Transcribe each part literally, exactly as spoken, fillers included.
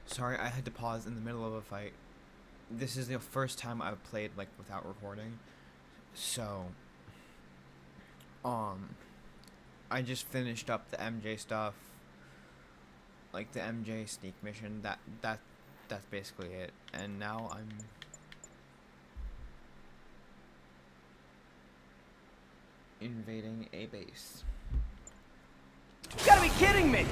Sorry, I had to pause in the middle of a fight. This is the first time I've played like without recording. So, um, I just finished up the M J stuff. Like the M J sneak mission. That that that's basically it. And now I'm invading a base. You gotta be kidding me!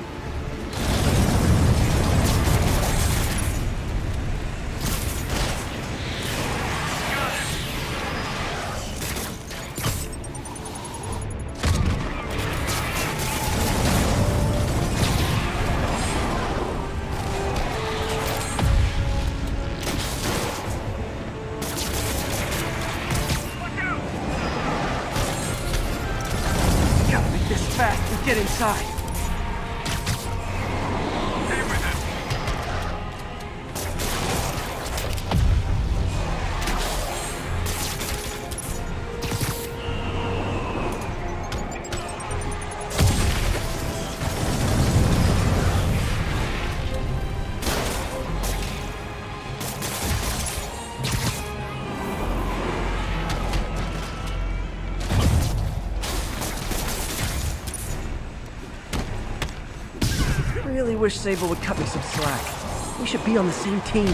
Fast and get inside. I really wish Sable would cut me some slack. We should be on the same team.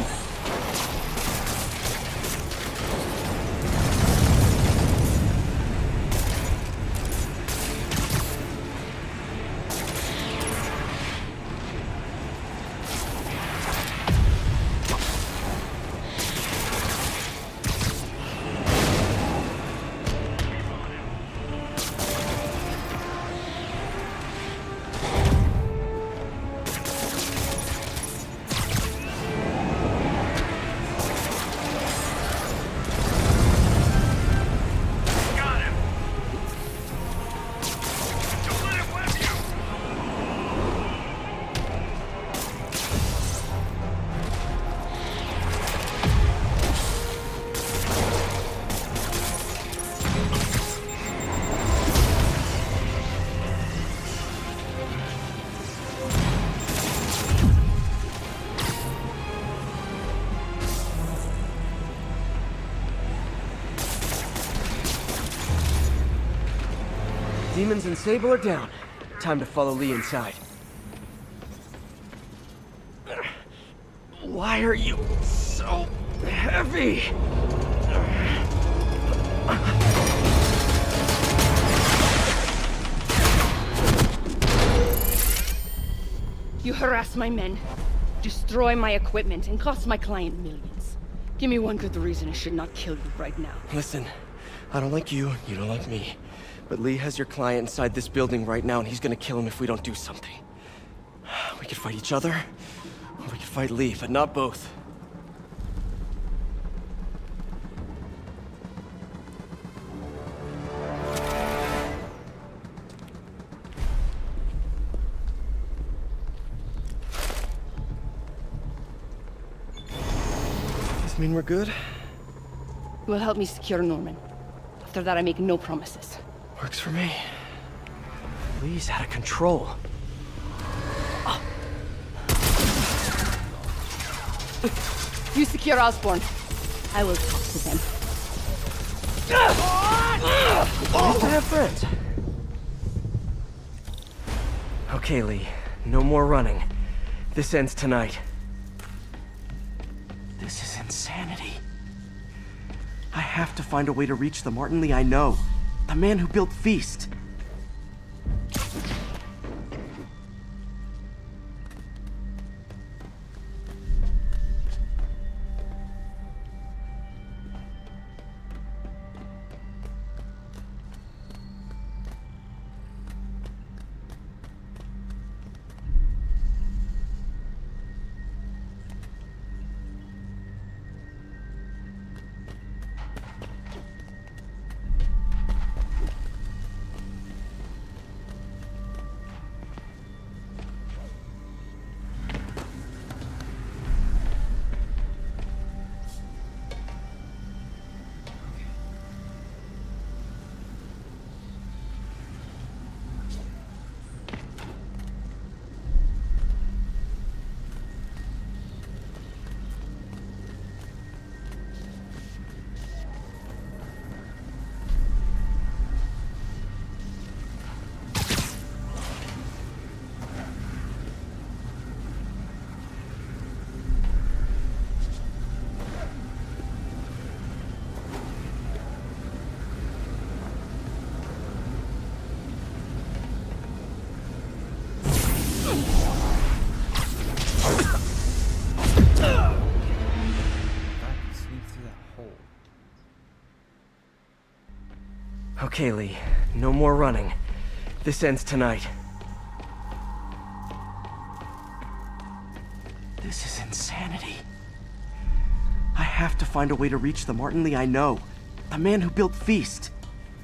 Demons and Sable are down. Time to follow Lee inside. Why are you so heavy? You harass my men, destroy my equipment, and cost my client millions. Give me one good reason I should not kill you right now. Listen, I don't like you, you don't like me. But Lee has your client inside this building right now, and he's gonna kill him if we don't do something. We could fight each other, or we could fight Lee, but not both. Does this mean we're good? You will help me secure Norman. After that, I make no promises. Works for me. Lee's out of control. Oh. You secure Osborn. I will talk to them. Nice to have friends. Okay, Lee. No more running. This ends tonight. This is insanity. I have to find a way to reach the Martin Lee I know. The man who built Feast. Sneak through that hole. Okay, Lee. No more running. This ends tonight. This is insanity. I have to find a way to reach the Martin Lee I know. The man who built Feast.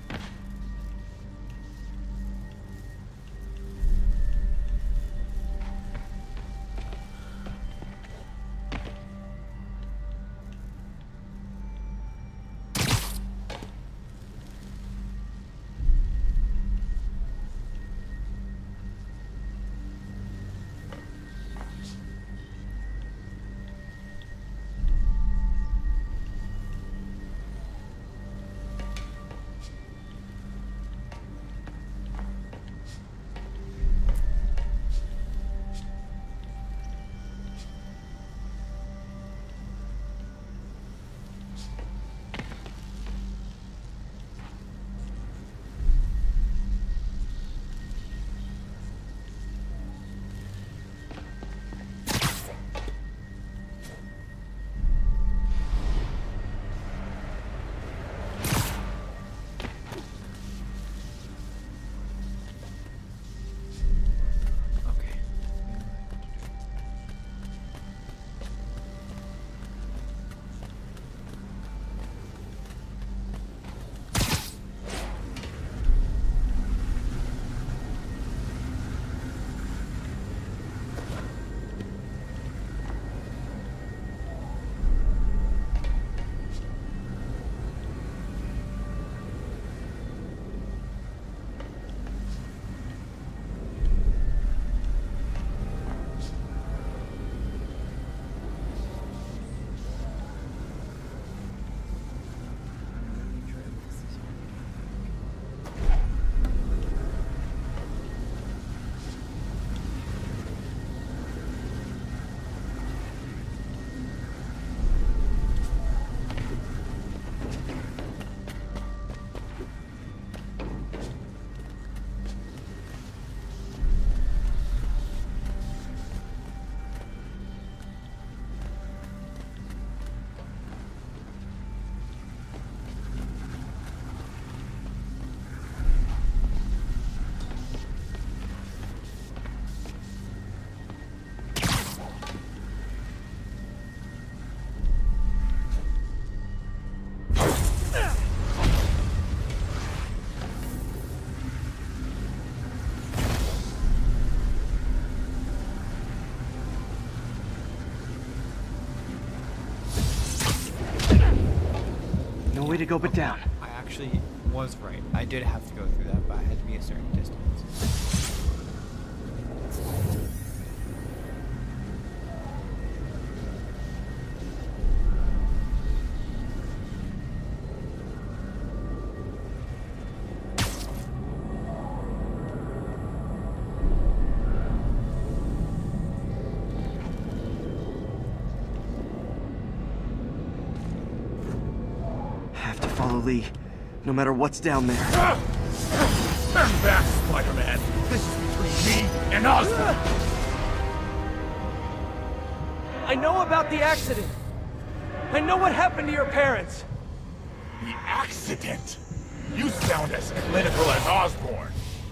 Way to go but down. I actually was right. I did have to go through that, but I had to be a certain distance. Lee, no matter what's down there. Stand back, Spider-Man! This is between me and Osborn! I know about the accident. I know what happened to your parents. The accident? You sound as clinical as Osborn.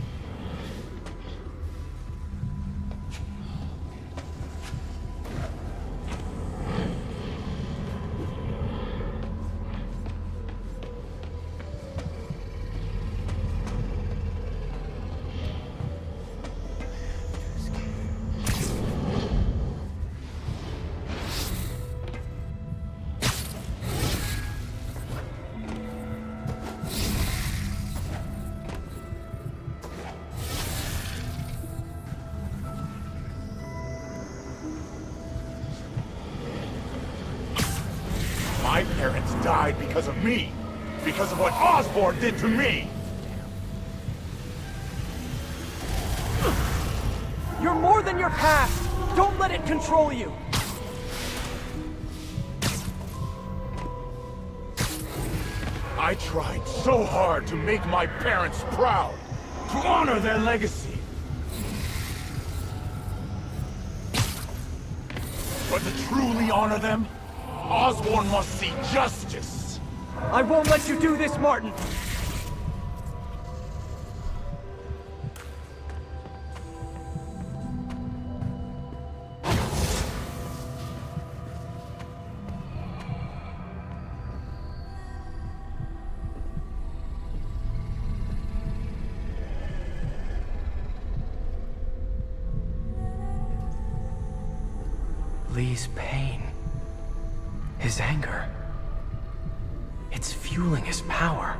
My parents died because of me! Because of what Osborn did to me! You're more than your past! Don't let it control you! I tried so hard to make my parents proud! To honor their legacy! But to truly honor them, Osborn must see justice. I won't let you do this, Martin! Lee's pain, his anger, it's fueling his power.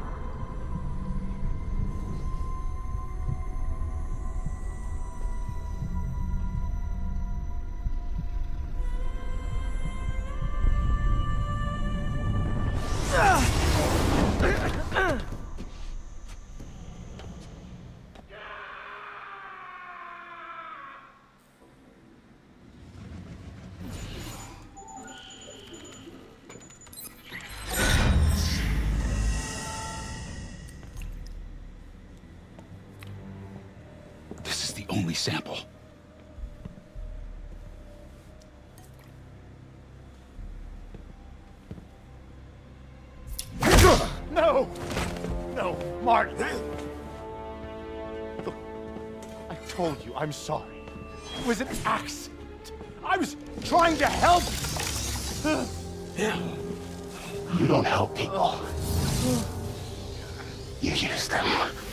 Only sample. No! No, Martin! Look, I told you I'm sorry. It was an accident. I was trying to help you. You don't help people. You use them.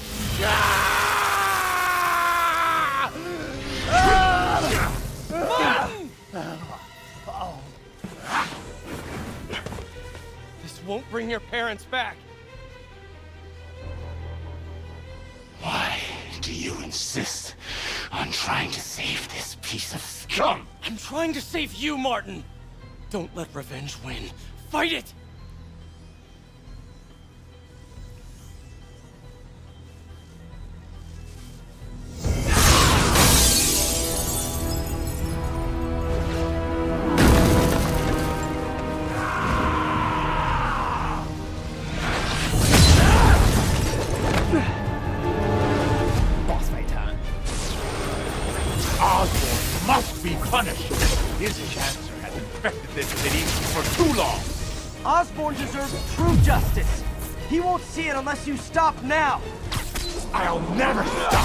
This won't bring your parents back. Why do you insist on trying to save this piece of scum? I'm trying to save you, Martin. Don't let revenge win. Fight it! His cancer has infected this city for too long! Osborn deserves true justice! He won't see it unless you stop now! I'll never stop!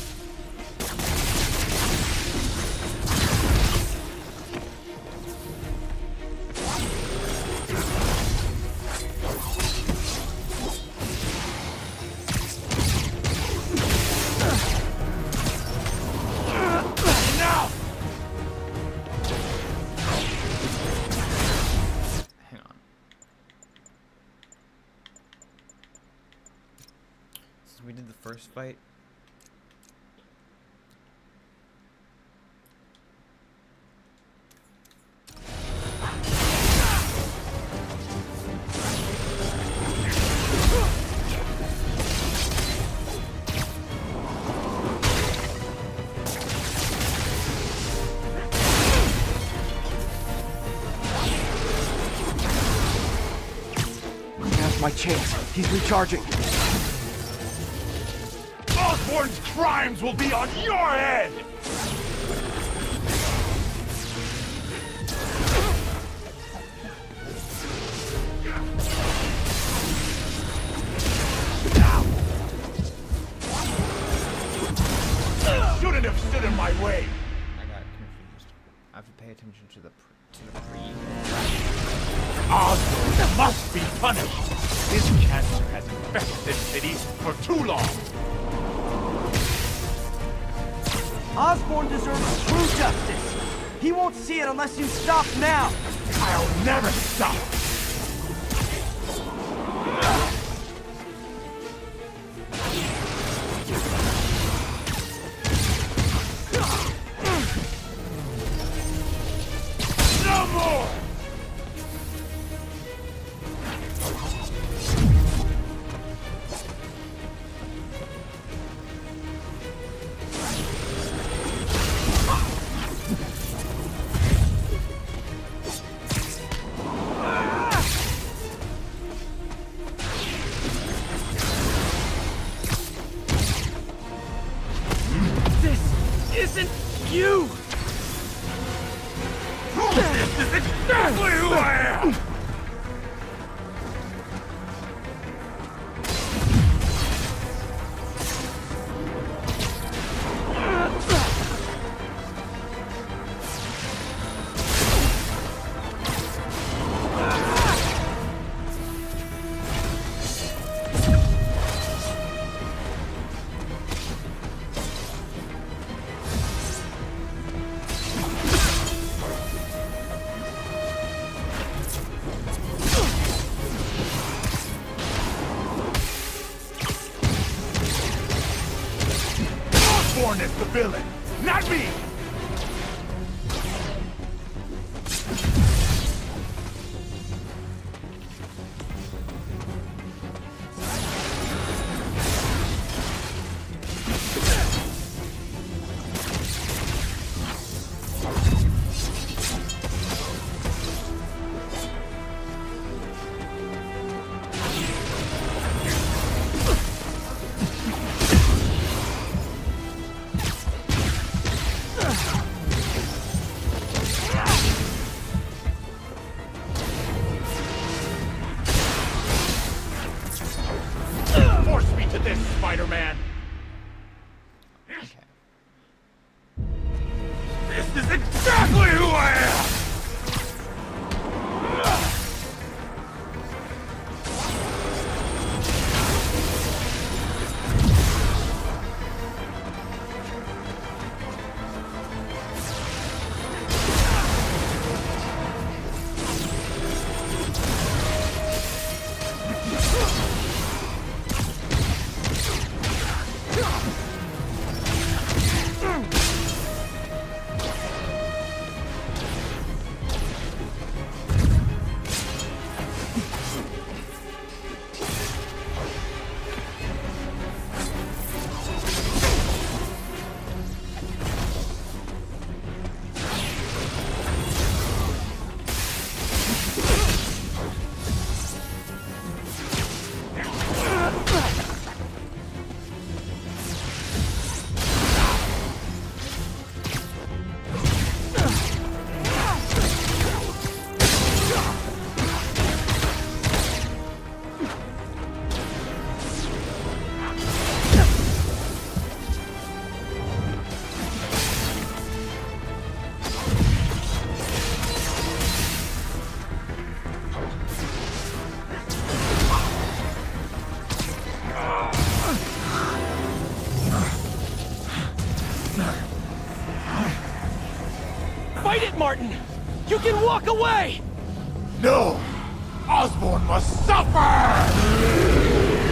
We did the first fight. Now's my chance. He's recharging. Osborn's crimes will be on your head! Shouldn't have stood in my way! I got confused. I have to pay attention to the pr to the pre. Osborn must be punished! His cancer has infected this city for too long! Osborn deserves true justice! He won't see it unless you stop now! I'll never stop! No more! Isn't you! is exactly who I am! Osborn is the villain, not me! Force me to this, Spider-Man! Okay. This is exactly who I am! Fight it, Martin! You can walk away! No! Osborn must suffer!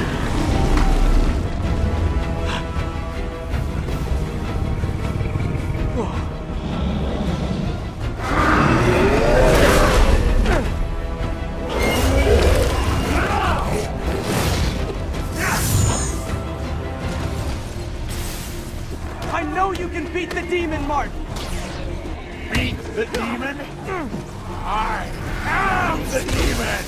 I know you can beat the demon, Martin! Beat the demon? I am the demon!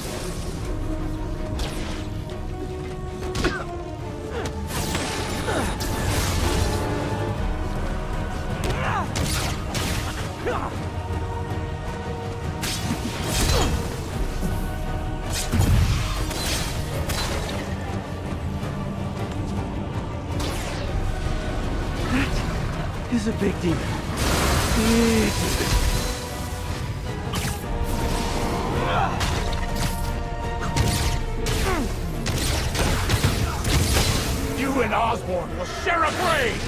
That is a big demon. Big demon. You and Osborn will share a grave!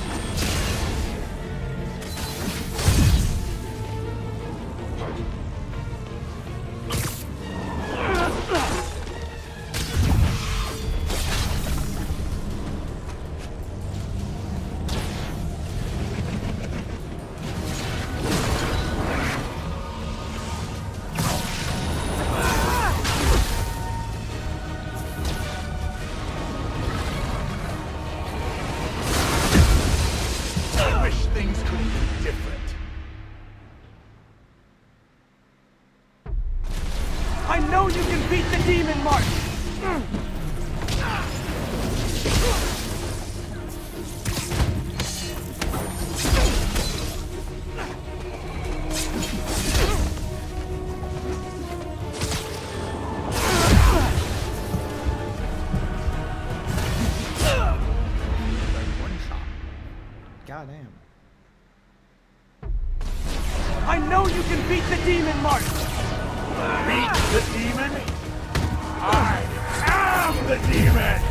Things could be different. I know you can beat the demon, Martin! the demon? I am the demon!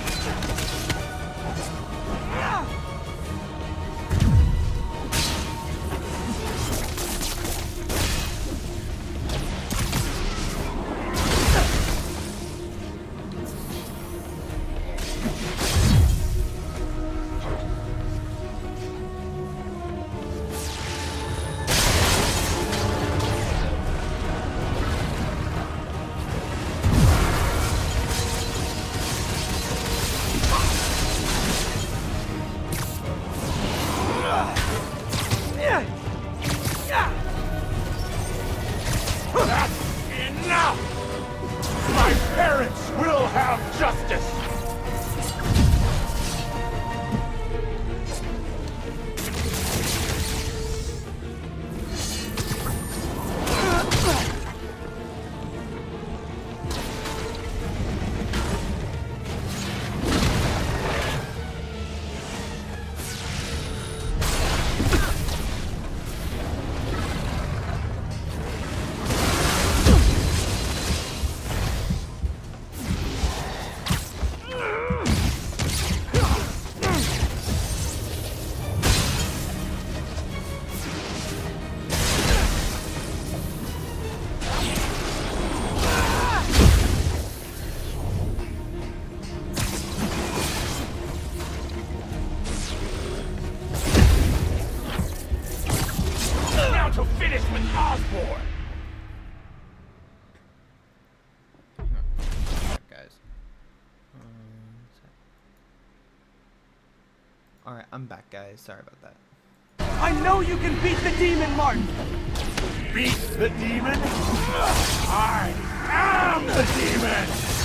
Alright, I'm back, guys. Sorry about that. I know you can beat the demon, Martin! Beat the demon? I am the demon!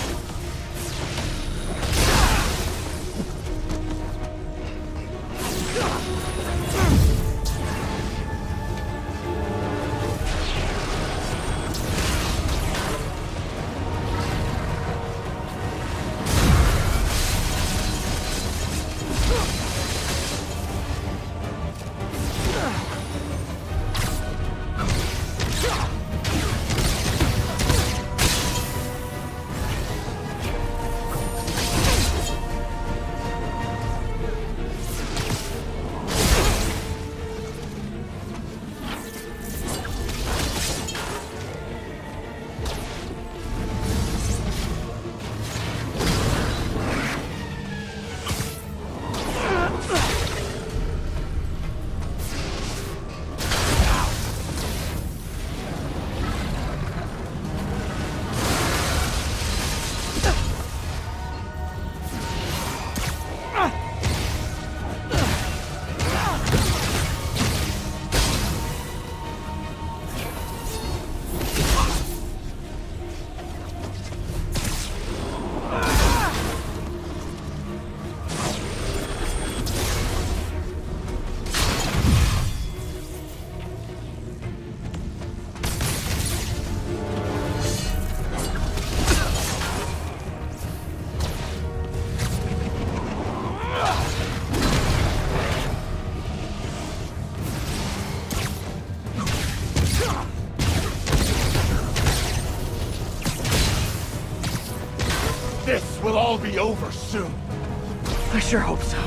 This will all be over soon. I sure hope so.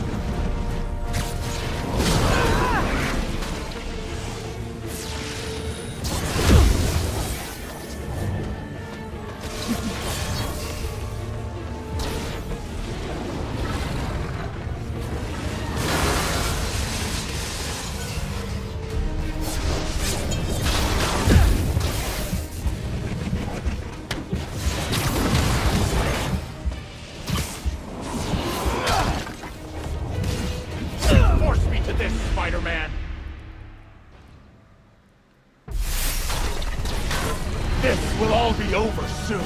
Spider-Man! This will all be over soon!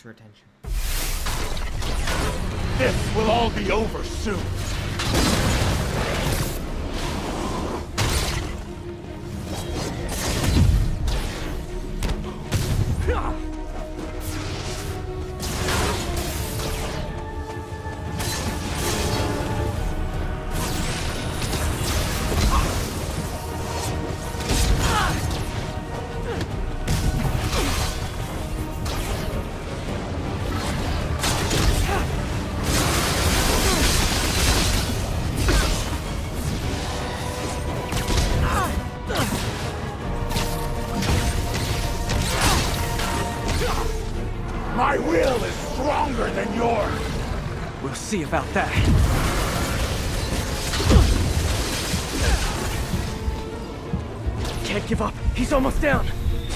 your attention. This will all be over soon. My will is stronger than yours! We'll see about that. Can't give up. He's almost down.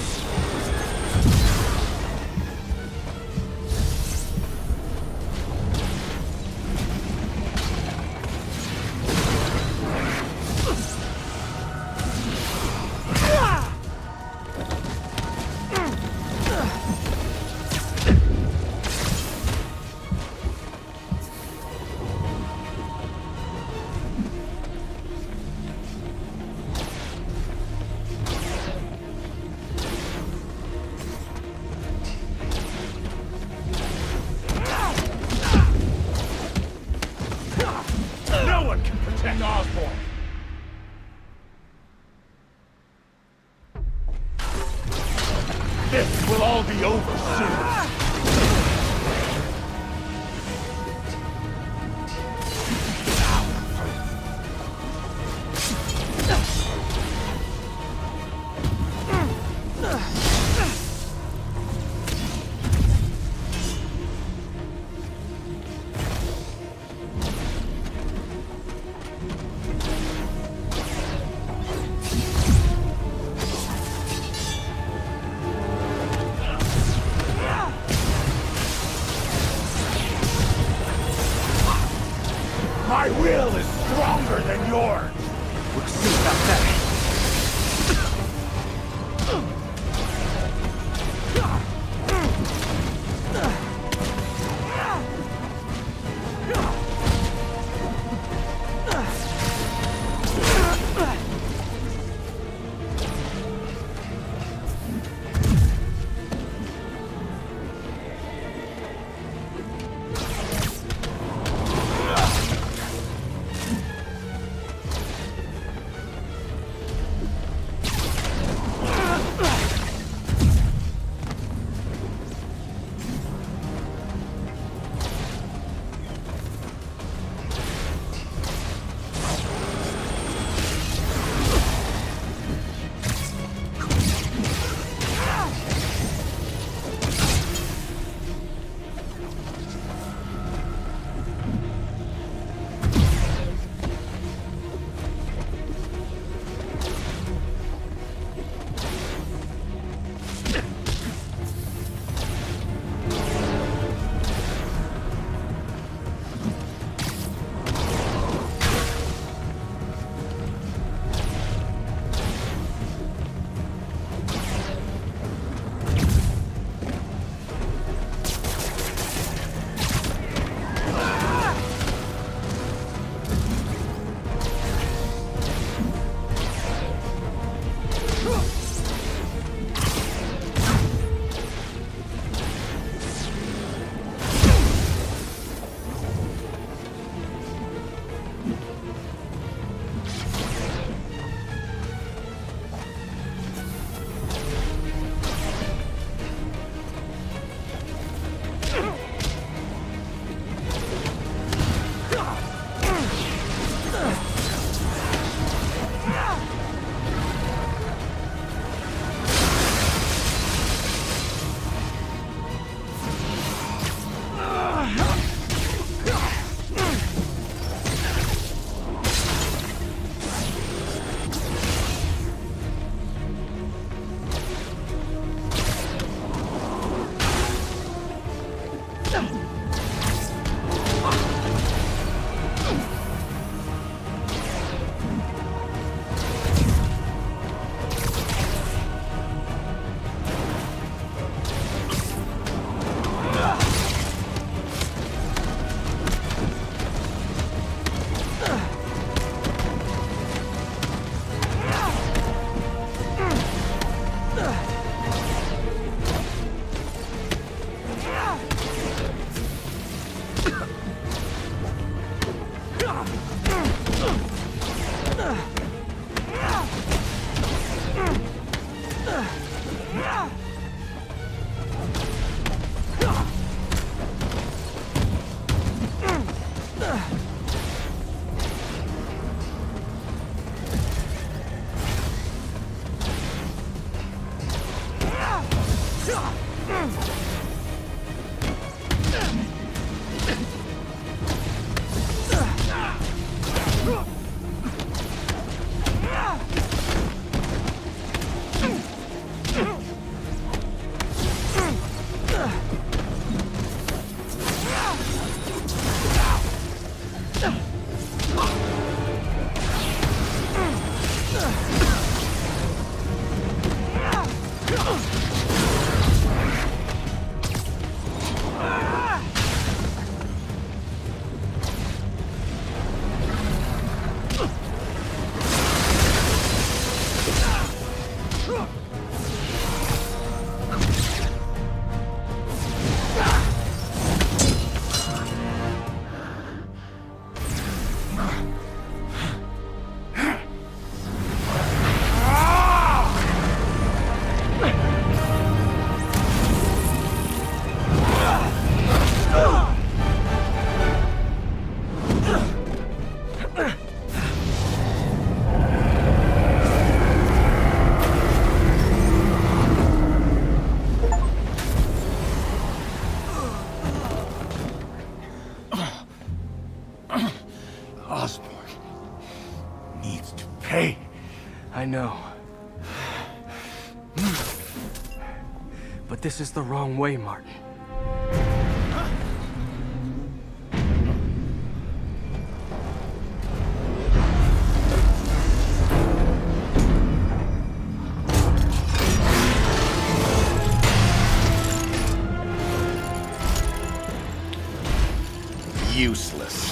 No one can protect Osborn! This will all be over soon! I know. But this is the wrong way, Martin. Useless.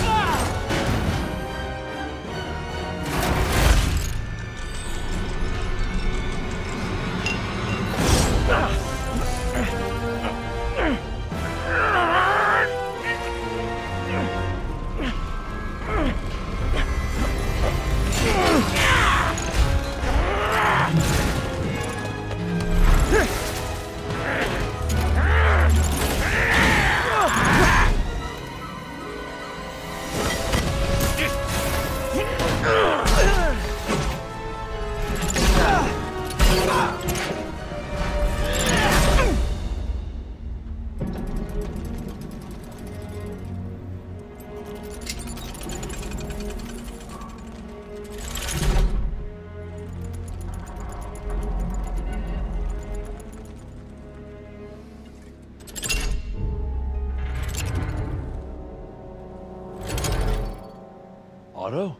Otto?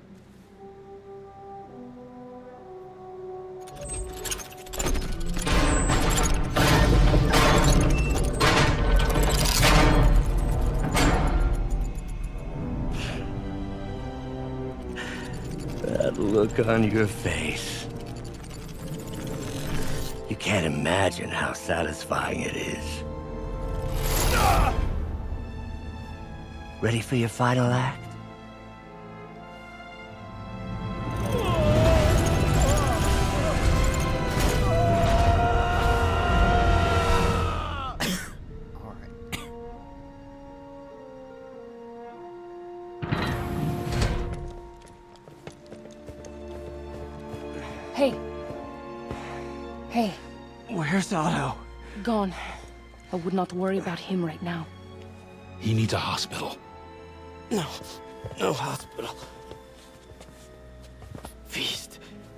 That look on your face. You can't imagine how satisfying it is. Ready for your final act? Hey. Hey. Where's Otto? Gone. I would not worry about him right now. He needs a hospital. No. No hospital. Feast.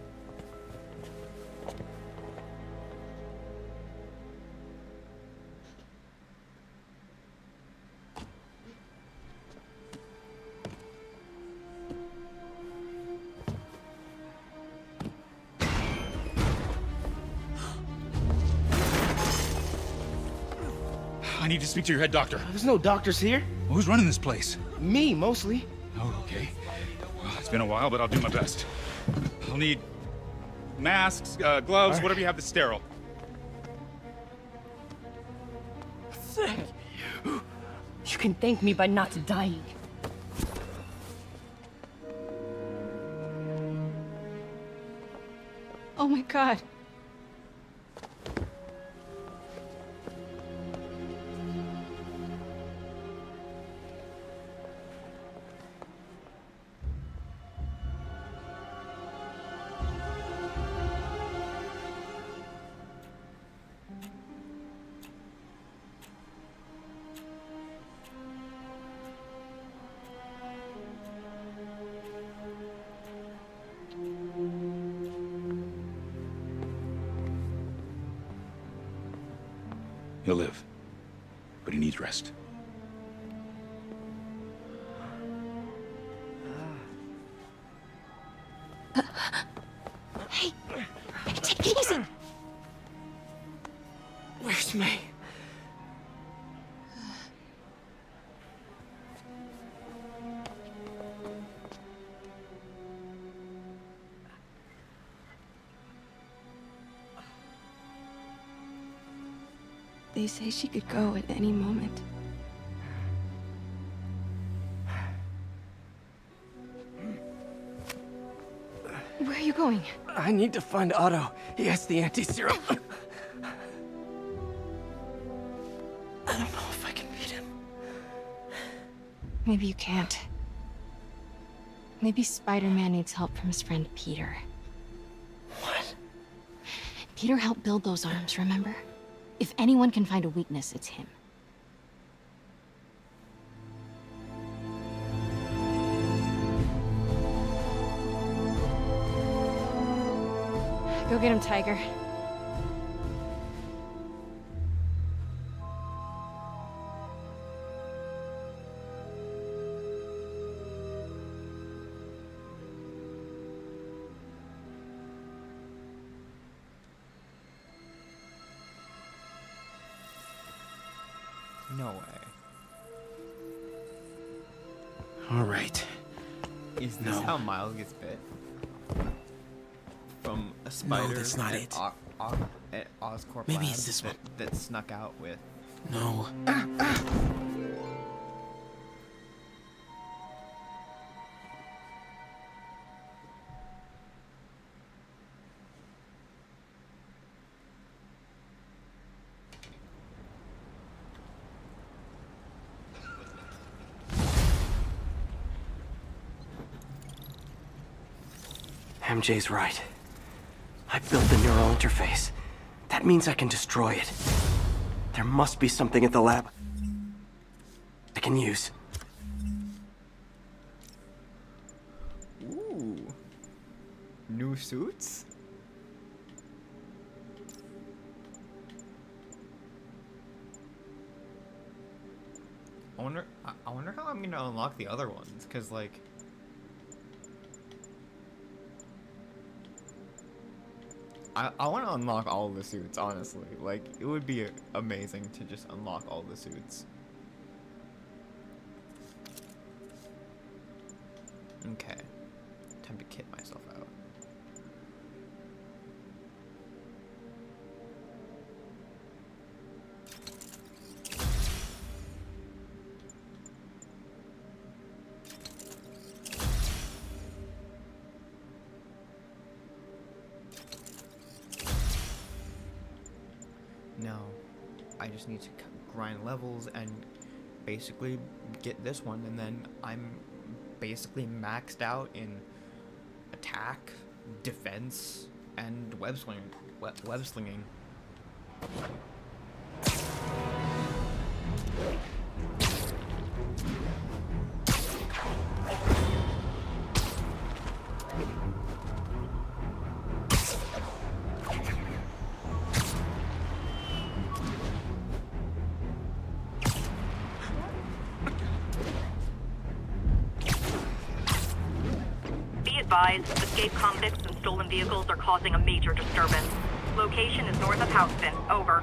I need to speak to your head doctor. There's no doctors here. Well, who's running this place? Me, mostly. Oh, okay. Well, it's been a while, but I'll do my best. I'll need masks, uh, gloves, right. whatever you have that's sterile. Thank you. You can thank me by not dying. Oh my God. He'll live, but he needs rest. They say she could go at any moment. Where are you going? I need to find Otto. He has the anti-serum. I don't know if I can beat him. Maybe you can't. Maybe Spider-Man needs help from his friend Peter. What? Peter helped build those arms, remember? If anyone can find a weakness, it's him. Go get him, Tiger. No way. All right. Is this No. how Miles gets bit? From a spider that's not at it. O- O- at Oscorp Maybe Labs it's this that, that snuck out with. No. M J's right. I built the neural interface. That means I can destroy it. There must be something at the lab I can use. Ooh. New suits? I wonder I, I wonder how I'm gonna unlock the other ones, cause like I, I want to unlock all the suits, honestly. Like, it would be amazing to just unlock all the suits. Okay. Time to kit myself out. No, I just need to c- grind levels and basically get this one, and then I'm basically maxed out in attack, defense, and web slinging. Web, web slinging. Escaped convicts and stolen vehicles are causing a major disturbance. Location is north of Houston. Over.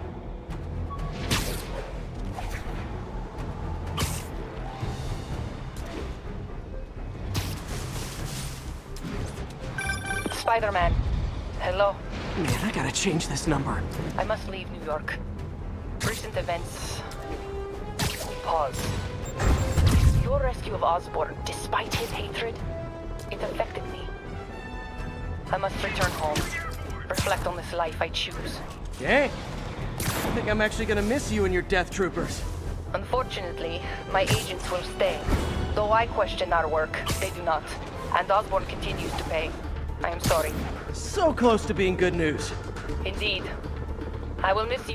Spider-Man. Hello. Man, I gotta change this number. I must leave New York. Recent events... Pause. Your rescue of Osborn, despite his hatred, it affected me. I must return home. Reflect on this life I choose. Dang. I think I'm actually gonna miss you and your death troopers. Unfortunately, my agents will stay. Though I question our work, they do not. And Osborn continues to pay. I am sorry. So close to being good news. Indeed. I will miss you.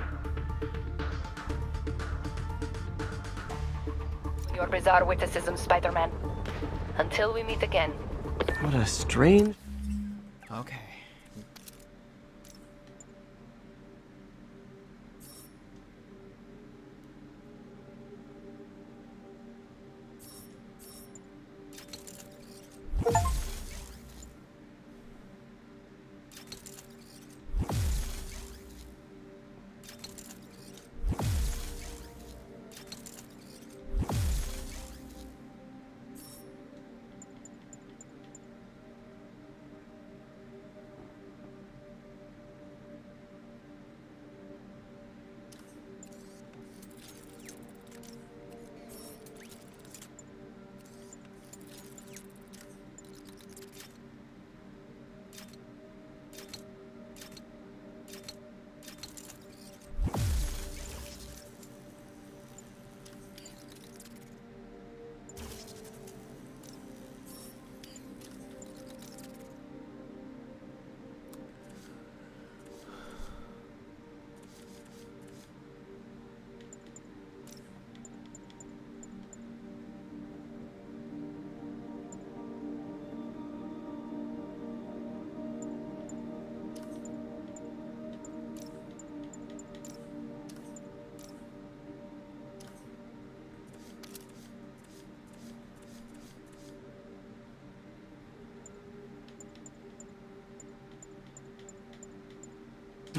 Your bizarre witticism, Spider-Man. Until we meet again. What a strange... Okay.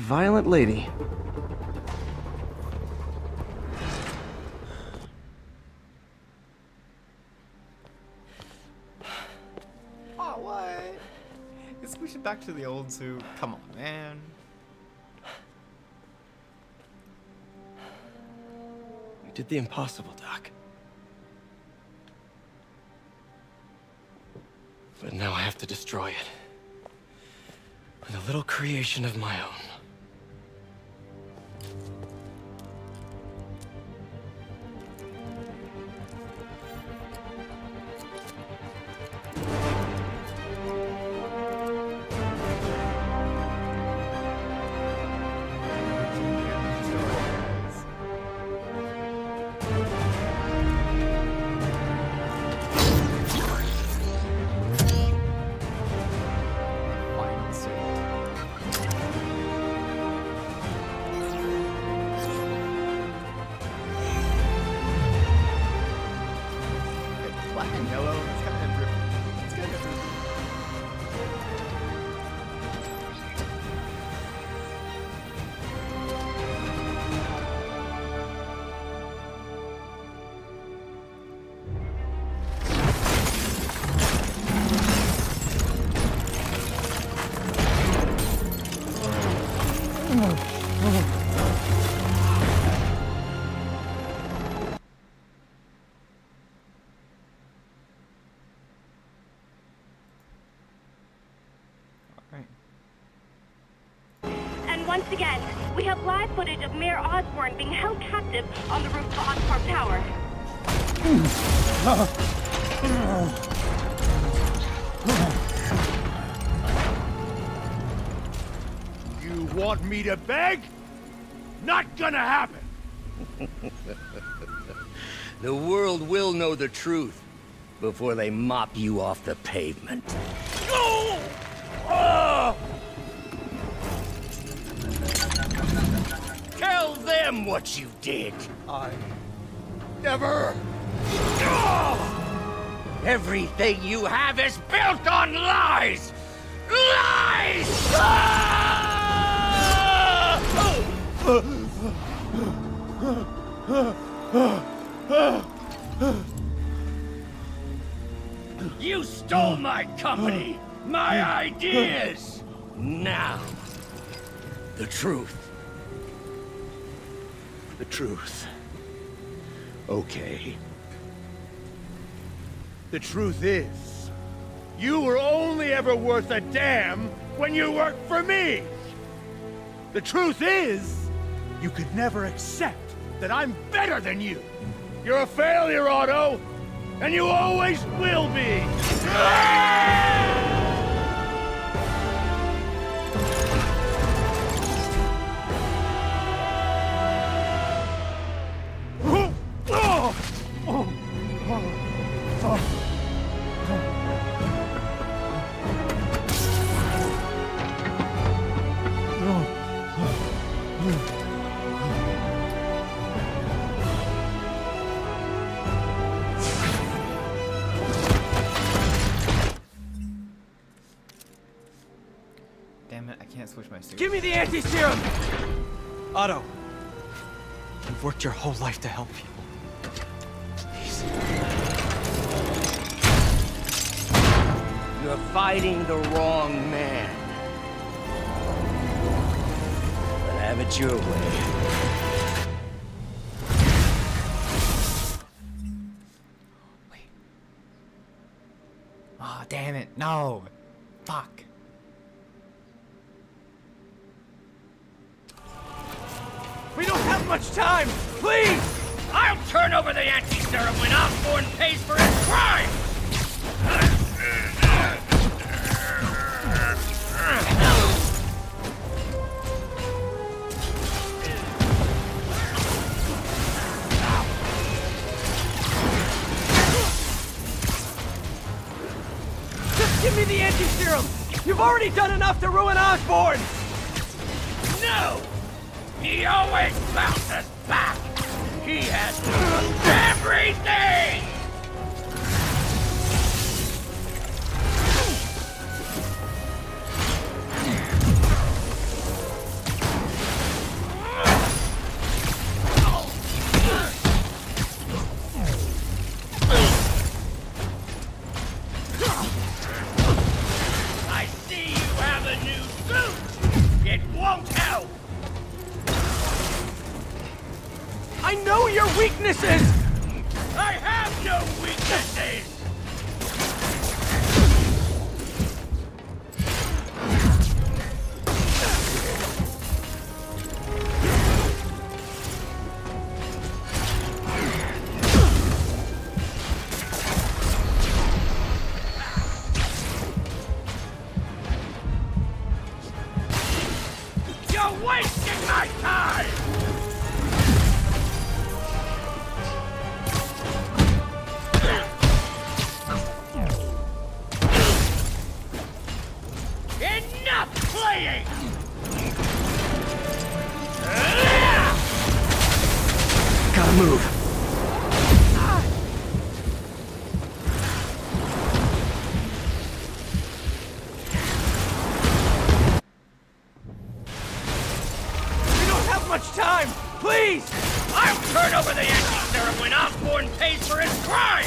violent lady. Oh, what? Let's push it back to the old suit. Come on, man. You did the impossible, Doc. But now I have to destroy it. With a little creation of my own. Once again, we have live footage of Mayor Osborn being held captive on the roof of Oscorp Tower. You want me to beg? Not gonna happen! The world will know the truth before they mop you off the pavement. Go! Oh! Tell them what you did. I never. Everything you have is built on lies. Lies! You stole my company, my ideas. Now, the truth. The truth. Okay. The truth is, you were only ever worth a damn when you worked for me! The truth is, you could never accept that I'm better than you! You're a failure, Otto! And you always will be! Damn it, I can't switch my suit. Give me the anti-serum! Otto, you've worked your whole life to help people. Please. You're fighting the wrong man. But have it your way. Wait. Oh, damn it. No. Fuck. We don't have much time! Please! I'll turn over the anti-serum when Osborn pays for his crime! Just give me the anti-serum! You've already done enough to ruin Osborn! No! He always bounces back! He has everything! suit! It won't help! I know your weaknesses! I have no weaknesses! You're wasting my time! Enough playing! Gotta move. We don't have much time! Please! I'll turn over the anti-serum when Osborn pays for his crime!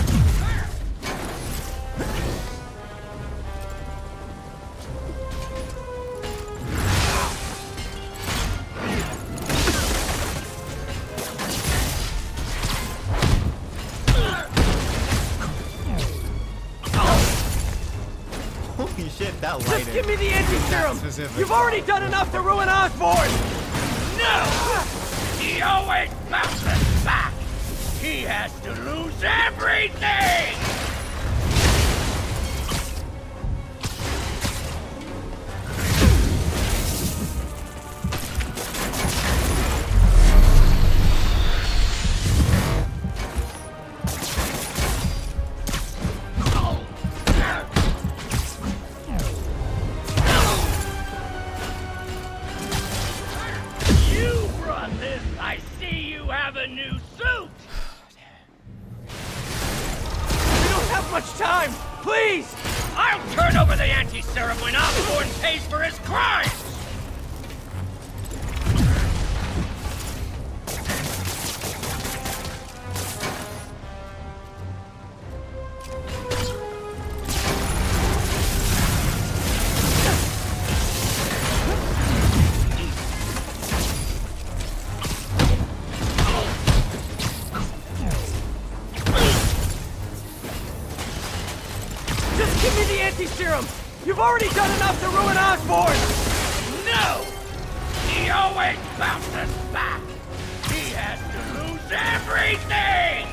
Holy shit, that Just lighting. give me the anti-serum! specific. You've already done enough to ruin Osborn! No! He always bounces back! He has to lose everything! You brought this! I see you have a new suit! We don't have much time! Please! I'll turn over the anti-serum when Osborn pays for his crimes! Just give me the anti-serum! You've already done enough to ruin Osborn! No! He always bounces back! He has to lose everything!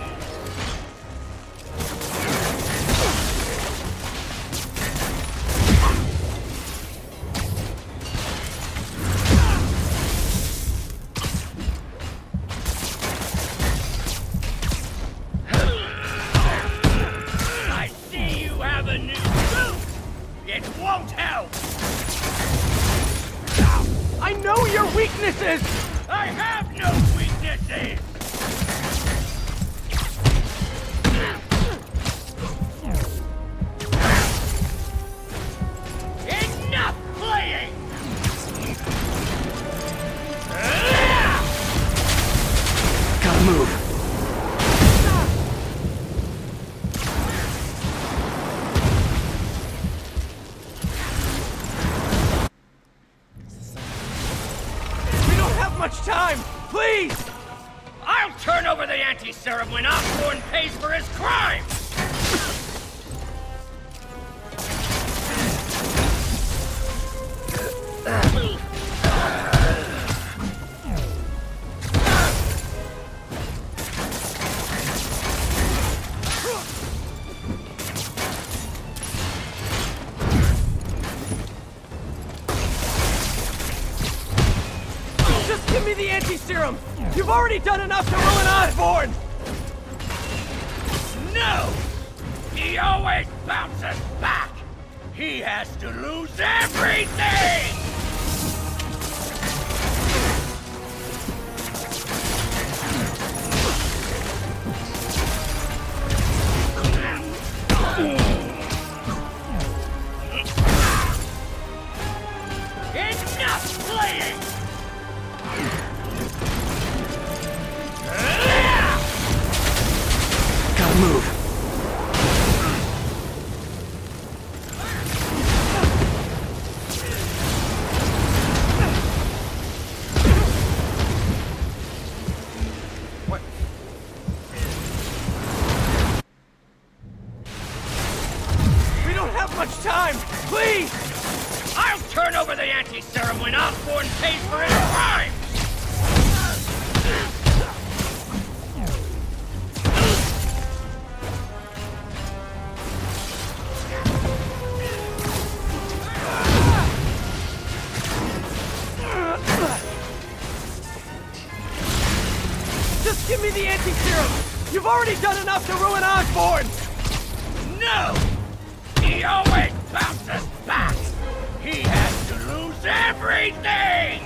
I see you have a new suit! It won't help! I know your weaknesses! I have no weaknesses! Enough playing! Gotta move. We don't have much time! Please! I'll turn over the anti-serum when Osborn pays for his crimes! Just give me the anti-serum! You've already done enough to ruin Osborn! No! He always bounces back! He has to lose everything! Enough playing! Gotta move. over the anti-serum when Osborn pays for his crime! Just give me the anti-serum! You've already done enough to ruin Osborn! No! He always bounces back! He has to lose everything!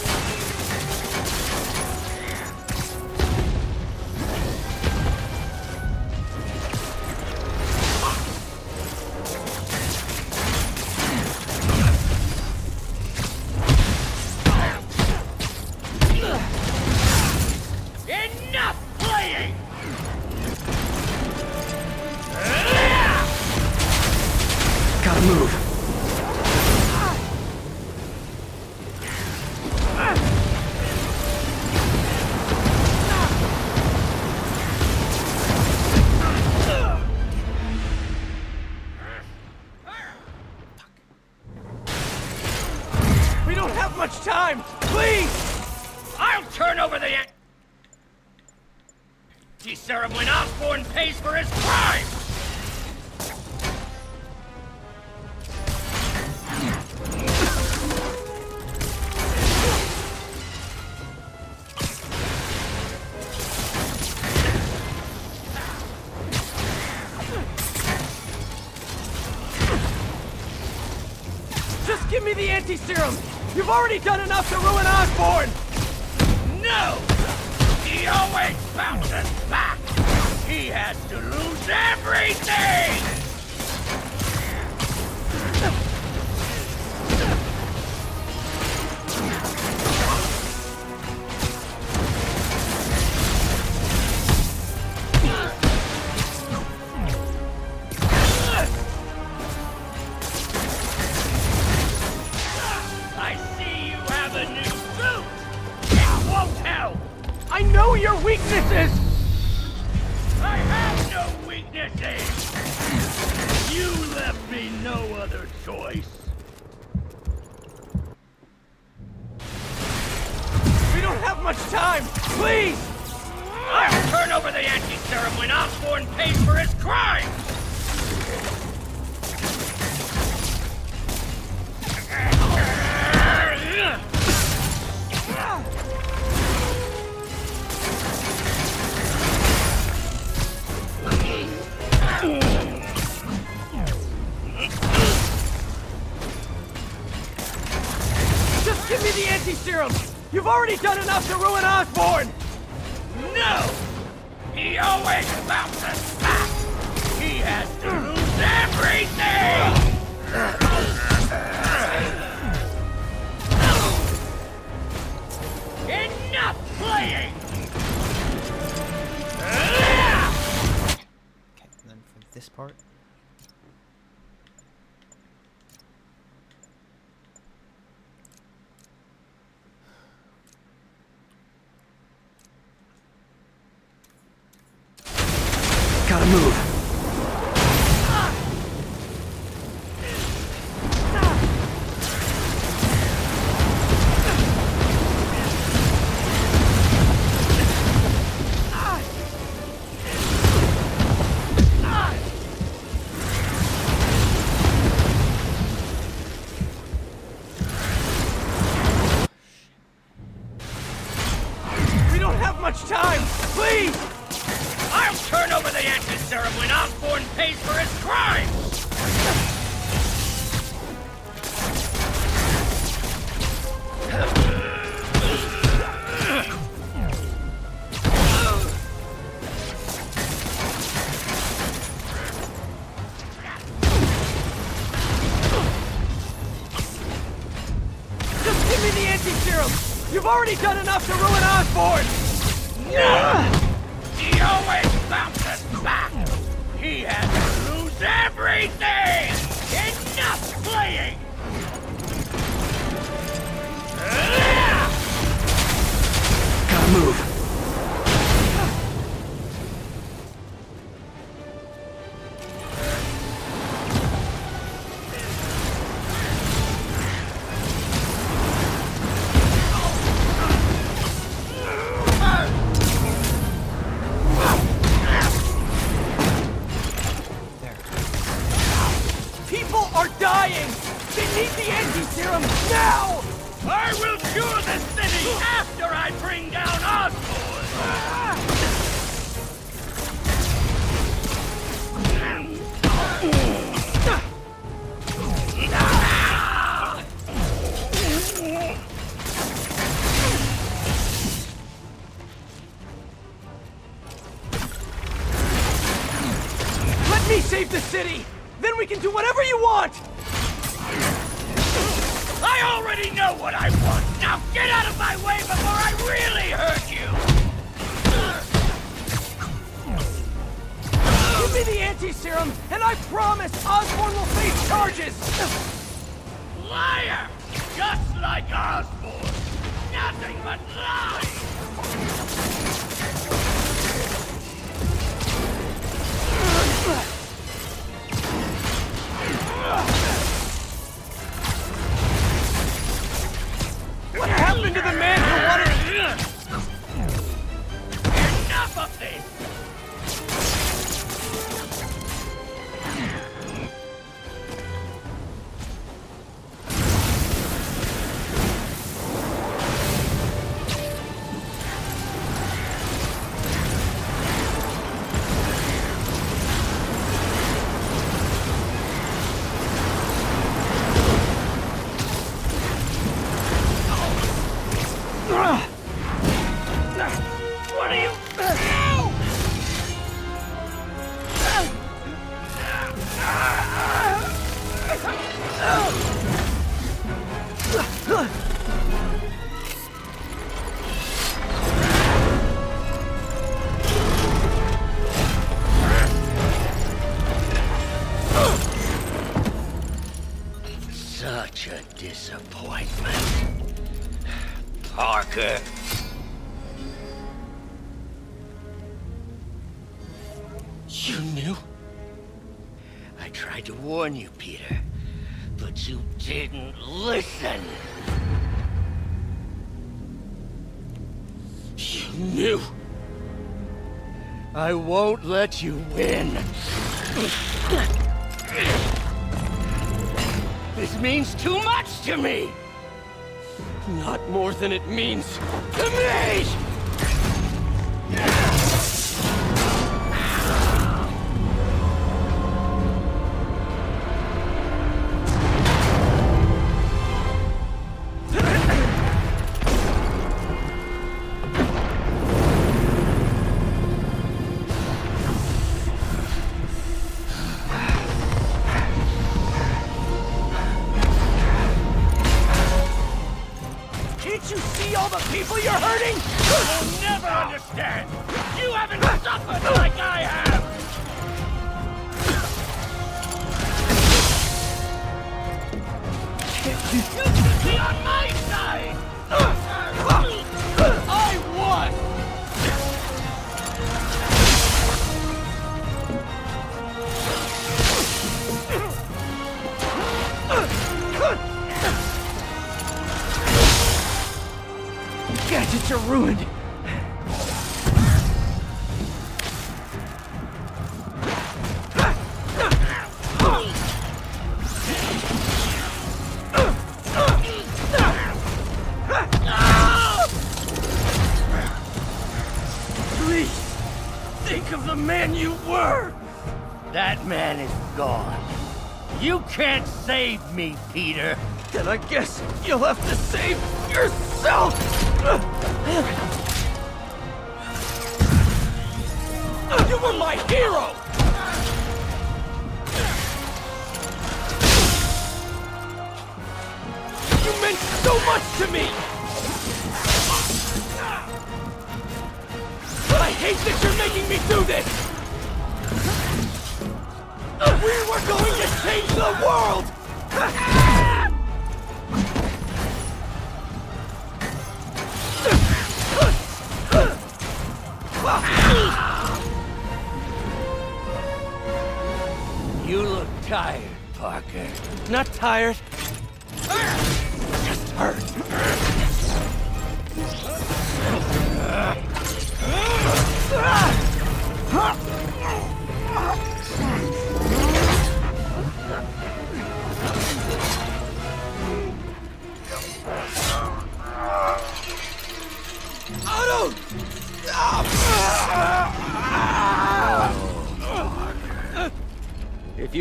Enough playing! Gotta move. We don't have much time! Please! I'll turn over the anti-serum when Osborn pays for his crime! Just give me the anti-serum! You've already done enough to ruin Osborn! No! He always bounces back! He has to lose everything! I see you have a new suit! It won't help! I know your weaknesses! I have no weaknesses! You left me no other choice. We don't have much time! Please! I'll turn over the anti-serum when Osborn pays for his crime! Just give me the anti-serum! You've already done enough to ruin Osborn! No! He always bounces back! He has to lose everything! Enough playing! Okay, and then for this part. Gotta move. We don't have much time! Please! I'll turn over the anti-serum when Osborn pays for his crime! Just give me the anti-serum! You've already done enough to ruin Osborn! No! He always bounces back! He has to lose everything! Enough playing! Gotta move. anti-serum now! I will cure the city after I bring down Osborn! Let me save the city! Then we can do whatever you want! I already know what I want! Now get out of my way before I really hurt you! Give me the anti-serum, and I promise Osborn will face charges! Liar! Just like Osborn! Nothing but lies! What happened to the man who wanted... Enough of this! What are you... Such a disappointment. Parker. You knew? I tried to warn you, Peter, but you didn't listen. You knew? I won't let you win. This means too much to me! Not more than it means To me! Can't you see all the people you're hurting? You'll never understand! You haven't suffered like I have! You should be on my side! I won! Gadgets are ruined. Please, think of the man you were! That man is gone. You can't save me, Peter. Then I guess you'll have to save yourself! You were my hero! You meant so much to me! I hate that you're making me do this! We were going to change the world! You look tired, Parker. Not tired. Just hurt.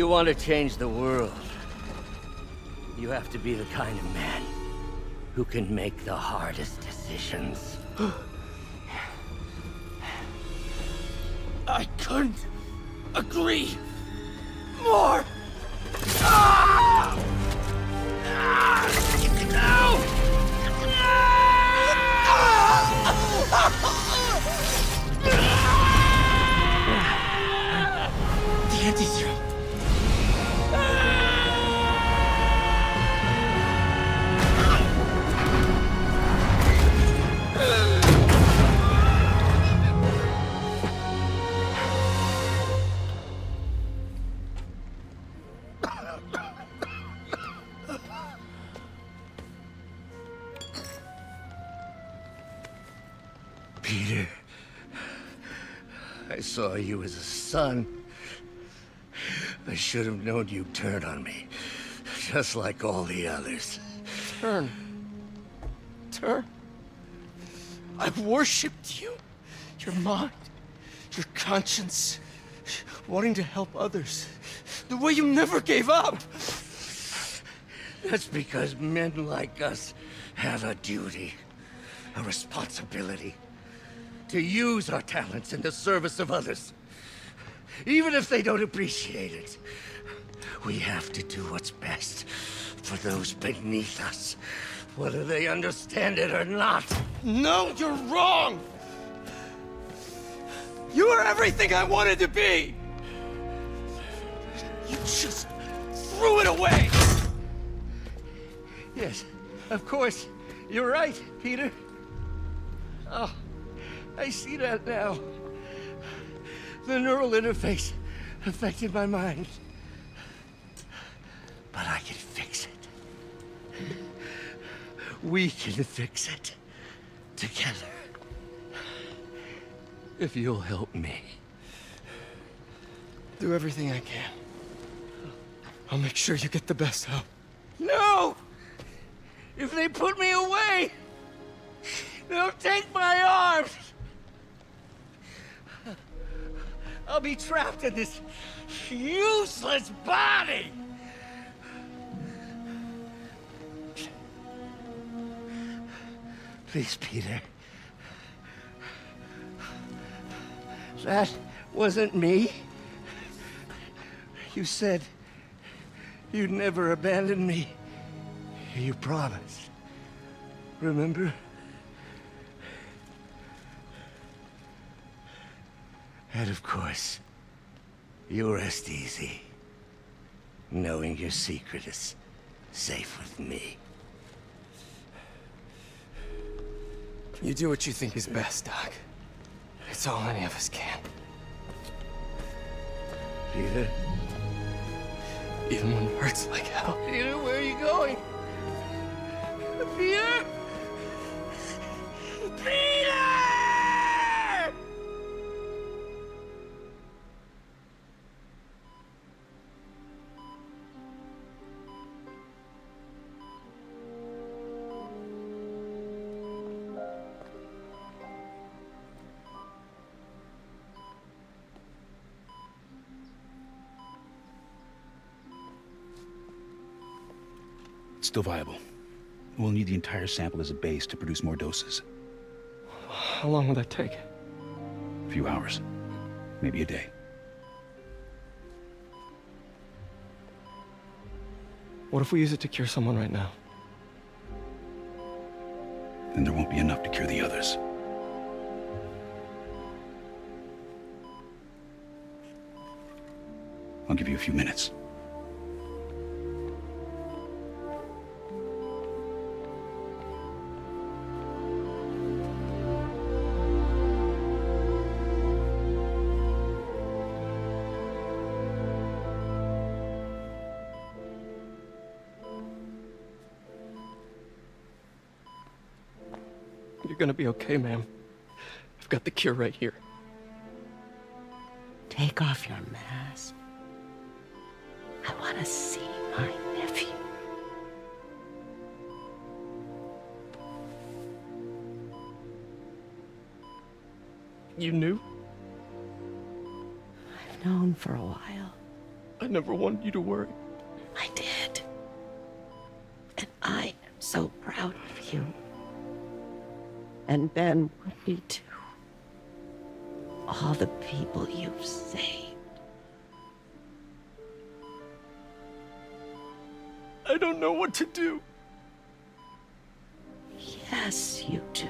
want to change the world, you have to be the kind of man who can make the hardest decisions. I couldn't agree more! Ah! Ah! No! The anti-serum. Peter, I saw you as a son. I should have known you'd turn on me, just like all the others. Turn. Turn. I've worshipped you. Your mind, your conscience, wanting to help others. The way you never gave up. That's because men like us have a duty, a responsibility, to use our talents in the service of others. Even if they don't appreciate it, we have to do what's best for those beneath us, whether they understand it or not. No, you're wrong! You are everything I wanted to be! You just threw it away! Yes, of course. You're right, Peter. Oh, I see that now. The neural interface affected my mind. But I can fix it. We can fix it. Together. If you'll help me. Do everything I can. I'll make sure you get the best help. No! If they put me away, they'll take my arms! I'll be trapped in this useless body! Please, Peter. That wasn't me. You said you'd never abandon me. You promised. Remember? And of course, you rest easy, knowing your secret is safe with me. You do what you think is best, Doc. It's all any of us can. Peter? Even when it hurts like hell. Peter, where are you going? Peter? Peter! It's still viable. We'll need the entire sample as a base to produce more doses. How long will that take? A few hours. Maybe a day. What if we use it to cure someone right now? Then there won't be enough to cure the others. I'll give you a few minutes. You're gonna be okay, ma'am. I've got the cure right here. Take off your mask. I want to see my nephew. You knew? I've known for a while. I never wanted you to worry. I did. And I am so proud of you. And Ben would be too. All the people you've saved. I don't know what to do. Yes, you do.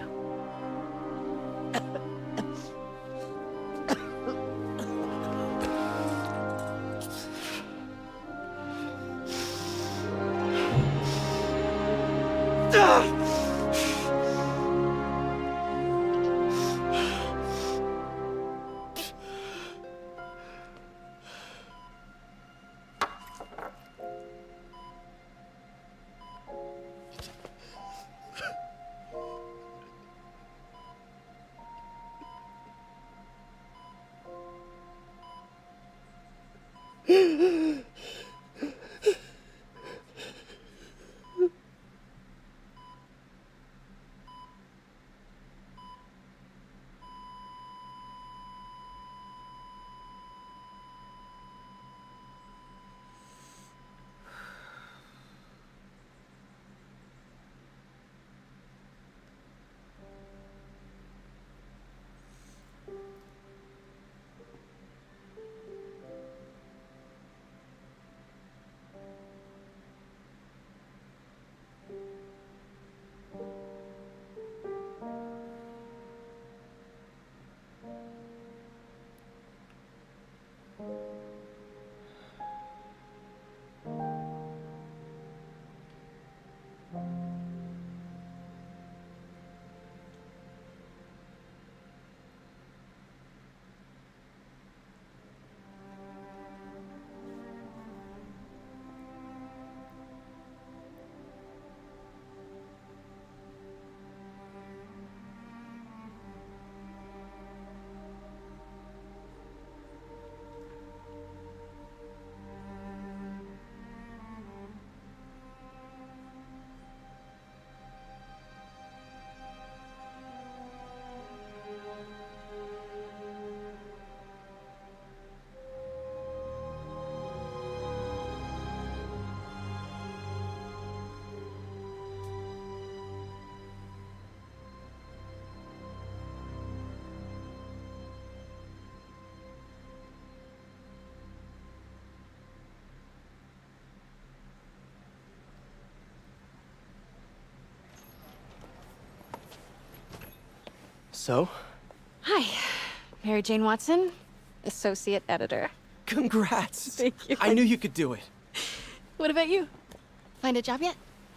So? Hi, Mary Jane Watson, associate editor. Congrats! Thank you. I knew you could do it. What about you? Find a job yet?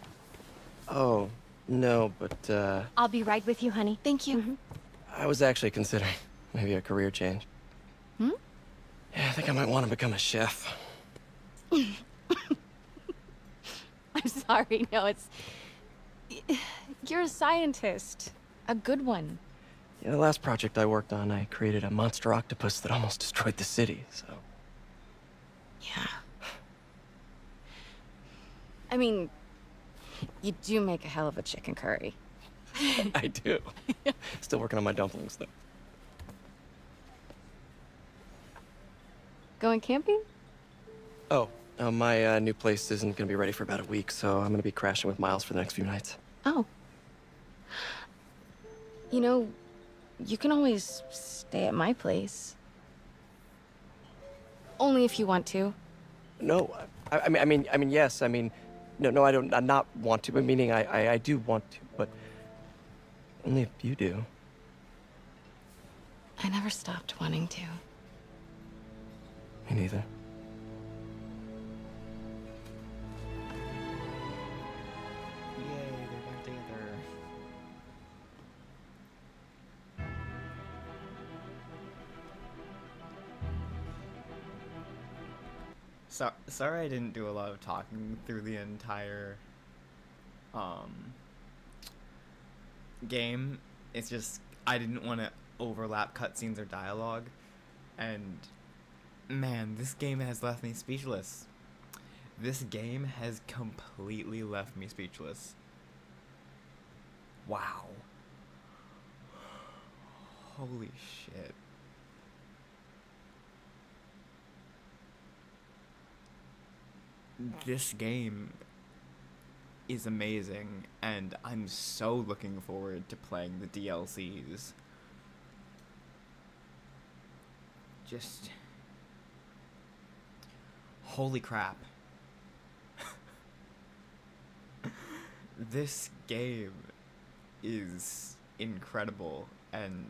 Oh, no, but, uh... I'll be right with you, honey. Thank you. Mm-hmm. I was actually considering maybe a career change. Hmm? Yeah, I think I might want to become a chef. I'm sorry, no, it's... You're a scientist. A good one. Yeah, the last project I worked on, I created a monster octopus that almost destroyed the city, so... Yeah. I mean, you do make a hell of a chicken curry. I do. Still working on my dumplings, though. Going camping? Oh, uh, my uh, new place isn't gonna be ready for about a week, so I'm gonna be crashing with Miles for the next few nights. Oh. You know, you can always stay at my place. Only if you want to. No, I, I mean, I mean, I mean, yes. I mean, no, no, I don't. I not want to. But meaning, I, I, I do want to, but only if you do. I never stopped wanting to. Me neither. Yay, they're back together. So, sorry I didn't do a lot of talking through the entire um, game. It's just I didn't want to overlap cutscenes or dialogue, and man, this game has left me speechless. This game has completely left me speechless. Wow. Holy shit. this game is amazing, and I'm so looking forward to playing the D L Cs. Just... holy crap. This game is incredible, and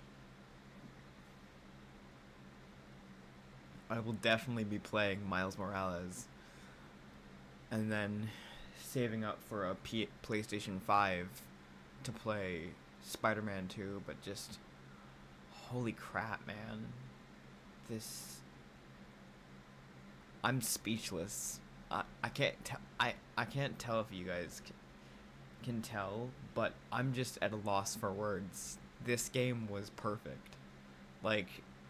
I will definitely be playing Miles Morales, and then saving up for a P PlayStation five to play Spider-Man two, but just holy crap, man. This... I'm speechless. I, I can't tell I, I can't tell if you guys can, can tell, but I'm just at a loss for words. This game was perfect. Like,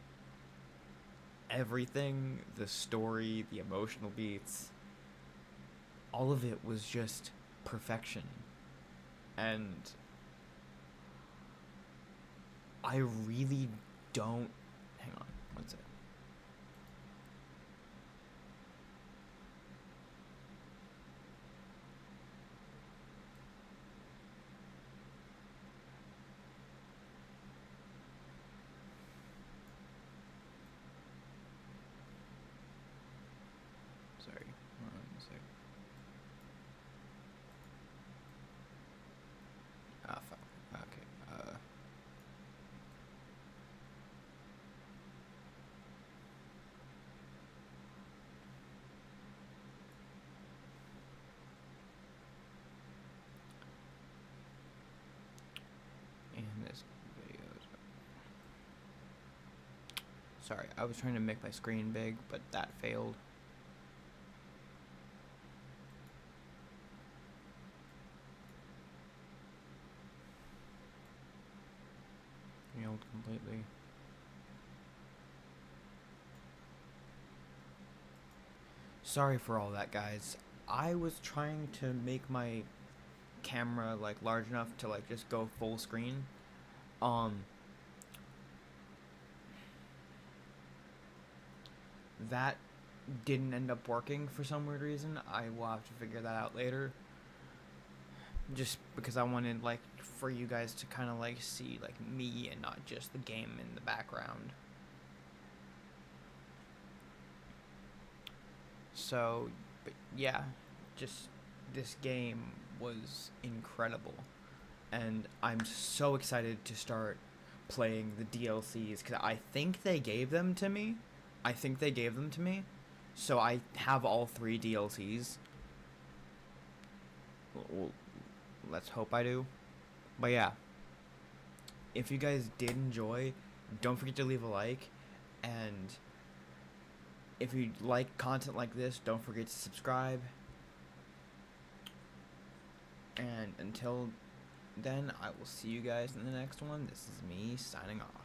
everything, the story, the emotional beats, all of it was just perfection. And I really don't... Hang on, one sec. Sorry, one sec. Ah, fuck. Okay, uh... and this video is... Sorry, I was trying to make my screen big, but that failed. Failed completely. Sorry for all that, guys. I was trying to make my camera like large enough to like just go full screen. Um that didn't end up working for some weird reason. I will have to figure that out later. Just because I wanted like for you guys to kind of like see like me and not just the game in the background. So, but yeah, just this game was incredible, and I'm so excited to start playing the D L Cs because I think they gave them to me. I think they gave them to me, so I have all three D L Cs. Well, let's hope I do. But yeah, if you guys did enjoy, don't forget to leave a like, and if you like content like this, don't forget to subscribe. And until then, I will see you guys in the next one. This is me signing off.